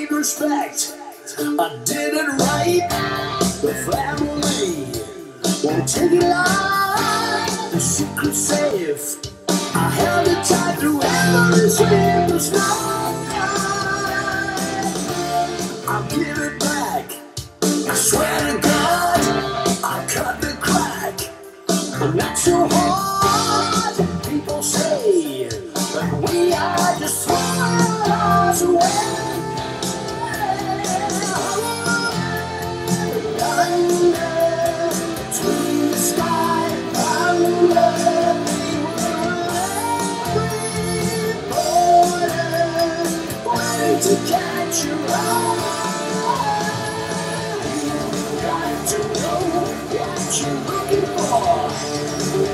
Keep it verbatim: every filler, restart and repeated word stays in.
big respect. I did it right. The family won't take it out. The secret safe. I held it tight through every sleepless night. I'll give it back. I swear to God, I'll cut the crack. I'm not so hard. People say that we are just swallows away. Between the sky and the border, to catch your eye. You got to know what you're looking for.